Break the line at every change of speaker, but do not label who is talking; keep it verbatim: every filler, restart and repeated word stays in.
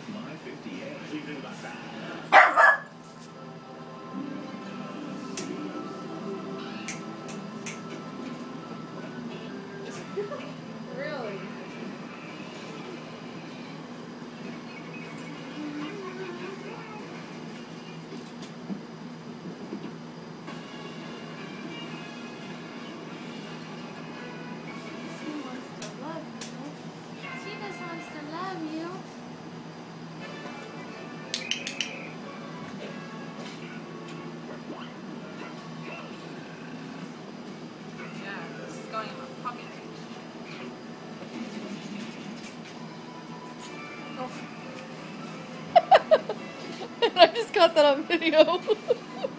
My fifty-eight. What do you think about that?
Really?
She wants to love you. She just wants to love you.
Yeah, this is going in my pocket.
And I just got that on video.